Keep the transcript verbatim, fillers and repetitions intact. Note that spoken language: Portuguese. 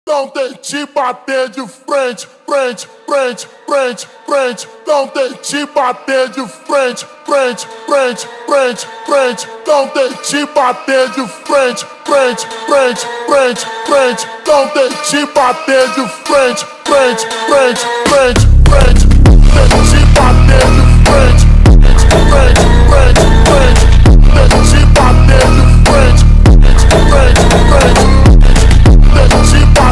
não tente bater de frente, frente, frente, frente, frente, não tente bater de frente, frente, frente, frente, frente, não tente bater de frente, frente, frente, frente, frente, não tente bater de frente, frente, frente, frente, frente, tente bater de frente.